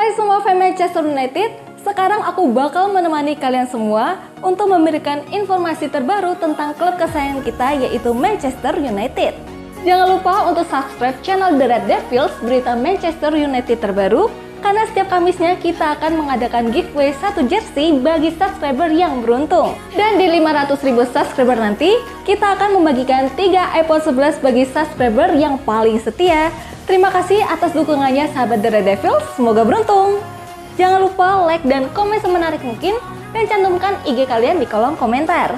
Hai semua fans Manchester United, sekarang aku bakal menemani kalian semua untuk memberikan informasi terbaru tentang klub kesayangan kita yaitu Manchester United. Jangan lupa untuk subscribe channel The Red Devils berita Manchester United terbaru, karena setiap Kamisnya kita akan mengadakan giveaway 1 jersey bagi subscriber yang beruntung. Dan di 500.000 subscriber nanti, kita akan membagikan 3 iPhone 11 bagi subscriber yang paling setia. Terima kasih atas dukungannya sahabat The Red Devils, semoga beruntung. Jangan lupa like dan komen semenarik mungkin, dan cantumkan IG kalian di kolom komentar.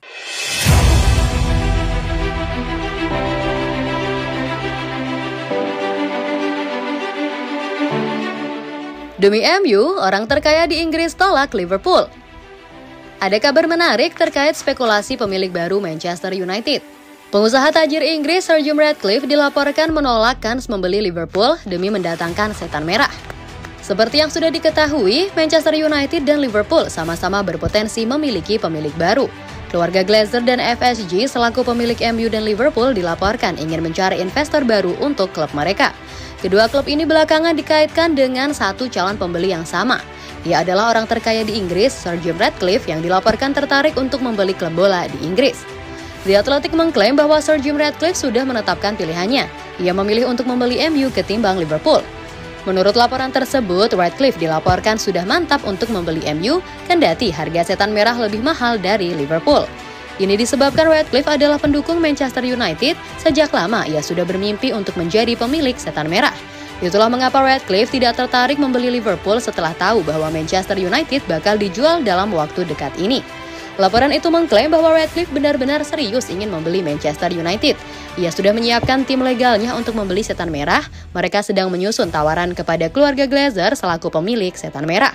Demi MU, orang terkaya di Inggris tolak Liverpool. Ada kabar menarik terkait spekulasi pemilik baru Manchester United. Pengusaha tajir Inggris Sir Jim Ratcliffe dilaporkan menolak kans membeli Liverpool demi mendatangkan setan merah. Seperti yang sudah diketahui, Manchester United dan Liverpool sama-sama berpotensi memiliki pemilik baru. Keluarga Glazer dan FSG selaku pemilik MU dan Liverpool dilaporkan ingin mencari investor baru untuk klub mereka. Kedua klub ini belakangan dikaitkan dengan satu calon pembeli yang sama. Ia adalah orang terkaya di Inggris, Sir Jim Ratcliffe, yang dilaporkan tertarik untuk membeli klub bola di Inggris. The Athletic mengklaim bahwa Sir Jim Ratcliffe sudah menetapkan pilihannya. Ia memilih untuk membeli MU ketimbang Liverpool. Menurut laporan tersebut, Ratcliffe dilaporkan sudah mantap untuk membeli MU, kendati harga setan merah lebih mahal dari Liverpool. Ini disebabkan Ratcliffe adalah pendukung Manchester United, sejak lama ia sudah bermimpi untuk menjadi pemilik setan merah. Itulah mengapa Ratcliffe tidak tertarik membeli Liverpool setelah tahu bahwa Manchester United bakal dijual dalam waktu dekat ini. Laporan itu mengklaim bahwa Ratcliffe benar-benar serius ingin membeli Manchester United. Ia sudah menyiapkan tim legalnya untuk membeli setan merah. Mereka sedang menyusun tawaran kepada keluarga Glazer selaku pemilik setan merah.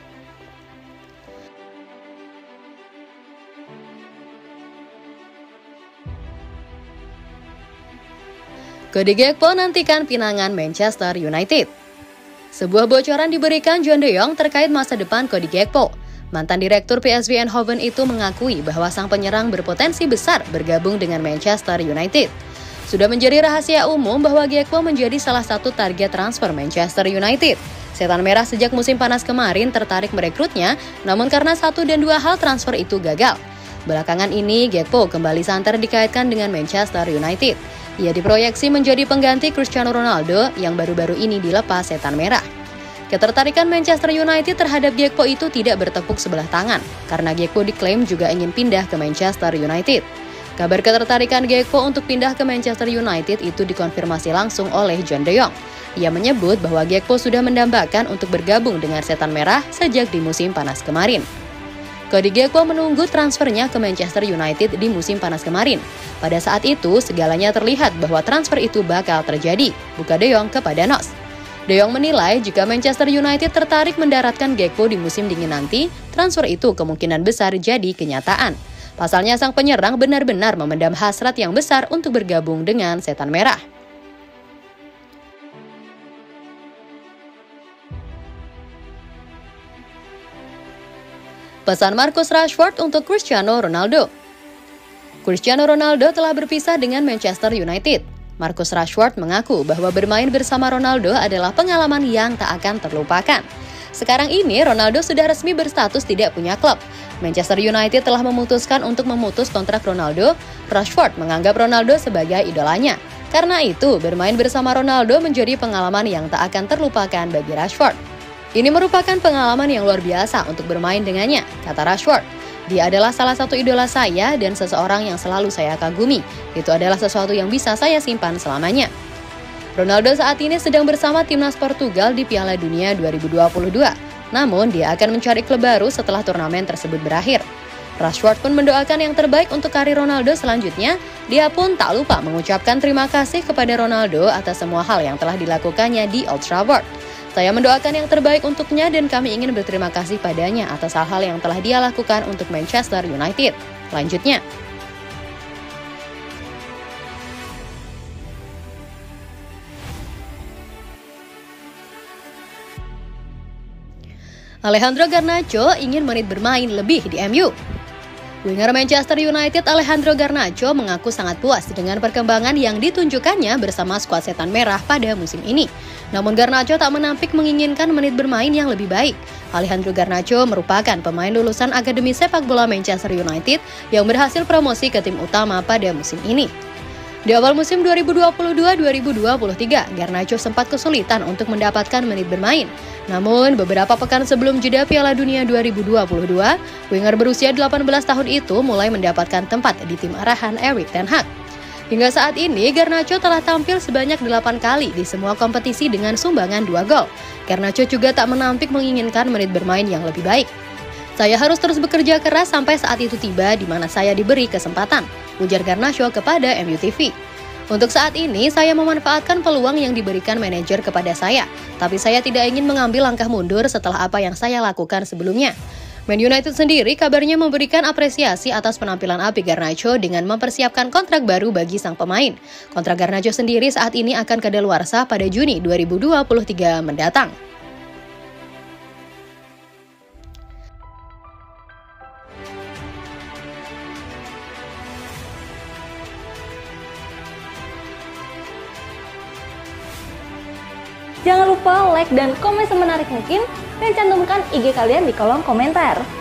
Cody Gakpo nantikan pinangan Manchester United. Sebuah bocoran diberikan John De Jong terkait masa depan Cody Gakpo. Mantan direktur PSV Eindhoven itu mengakui bahwa sang penyerang berpotensi besar bergabung dengan Manchester United. Sudah menjadi rahasia umum bahwa Gakpo menjadi salah satu target transfer Manchester United. Setan merah sejak musim panas kemarin tertarik merekrutnya, namun karena 1 dan 2 hal transfer itu gagal. Belakangan ini, Gakpo kembali santer dikaitkan dengan Manchester United. Ia diproyeksi menjadi pengganti Cristiano Ronaldo yang baru-baru ini dilepas setan merah. Ketertarikan Manchester United terhadap Gakpo itu tidak bertepuk sebelah tangan, karena Gakpo diklaim juga ingin pindah ke Manchester United. Kabar ketertarikan Gakpo untuk pindah ke Manchester United itu dikonfirmasi langsung oleh John De Jong. Ia menyebut bahwa Gakpo sudah mendambakan untuk bergabung dengan setan merah sejak di musim panas kemarin. Cody Gakpo menunggu transfernya ke Manchester United di musim panas kemarin. Pada saat itu, segalanya terlihat bahwa transfer itu bakal terjadi, buka De Jong kepada NOS. De Jong menilai jika Manchester United tertarik mendaratkan Gakpo di musim dingin nanti, transfer itu kemungkinan besar jadi kenyataan. Pasalnya sang penyerang benar-benar memendam hasrat yang besar untuk bergabung dengan setan merah. Pesan Marcus Rashford untuk Cristiano Ronaldo. Cristiano Ronaldo telah berpisah dengan Manchester United. Marcus Rashford mengaku bahwa bermain bersama Ronaldo adalah pengalaman yang tak akan terlupakan. Sekarang ini Ronaldo sudah resmi berstatus tidak punya klub. Manchester United telah memutuskan untuk memutus kontrak Ronaldo. Rashford menganggap Ronaldo sebagai idolanya. Karena itu, bermain bersama Ronaldo menjadi pengalaman yang tak akan terlupakan bagi Rashford. Ini merupakan pengalaman yang luar biasa untuk bermain dengannya, kata Rashford. Dia adalah salah satu idola saya dan seseorang yang selalu saya kagumi. Itu adalah sesuatu yang bisa saya simpan selamanya. Ronaldo saat ini sedang bersama timnas Portugal di Piala Dunia 2022. Namun, dia akan mencari klub baru setelah turnamen tersebut berakhir. Rashford pun mendoakan yang terbaik untuk karir Ronaldo selanjutnya. Dia pun tak lupa mengucapkan terima kasih kepada Ronaldo atas semua hal yang telah dilakukannya di Old Trafford. Saya mendoakan yang terbaik untuknya dan kami ingin berterima kasih padanya atas hal-hal yang telah dia lakukan untuk Manchester United. Lanjutnya, Alejandro Garnacho ingin menit bermain lebih di MU. Winger Manchester United Alejandro Garnacho mengaku sangat puas dengan perkembangan yang ditunjukkannya bersama skuad Setan Merah pada musim ini. Namun Garnacho tak menampik menginginkan menit bermain yang lebih baik. Alejandro Garnacho merupakan pemain lulusan Akademi Sepak Bola Manchester United yang berhasil promosi ke tim utama pada musim ini. Di awal musim 2022-2023, Garnacho sempat kesulitan untuk mendapatkan menit bermain. Namun, beberapa pekan sebelum jeda Piala Dunia 2022, winger berusia 18 tahun itu mulai mendapatkan tempat di tim arahan Erik ten Hag. Hingga saat ini, Garnacho telah tampil sebanyak 8 kali di semua kompetisi dengan sumbangan 2 gol. Garnacho juga tak menampik menginginkan menit bermain yang lebih baik. Saya harus terus bekerja keras sampai saat itu tiba di mana saya diberi kesempatan, ujar Garnacho kepada MUTV. Untuk saat ini, saya memanfaatkan peluang yang diberikan manajer kepada saya, tapi saya tidak ingin mengambil langkah mundur setelah apa yang saya lakukan sebelumnya. Man United sendiri kabarnya memberikan apresiasi atas penampilan apik Garnacho dengan mempersiapkan kontrak baru bagi sang pemain. Kontrak Garnacho sendiri saat ini akan kadaluarsa pada Juni 2023 mendatang. Jangan lupa like dan komen semenarik mungkin dan cantumkan IG kalian di kolom komentar.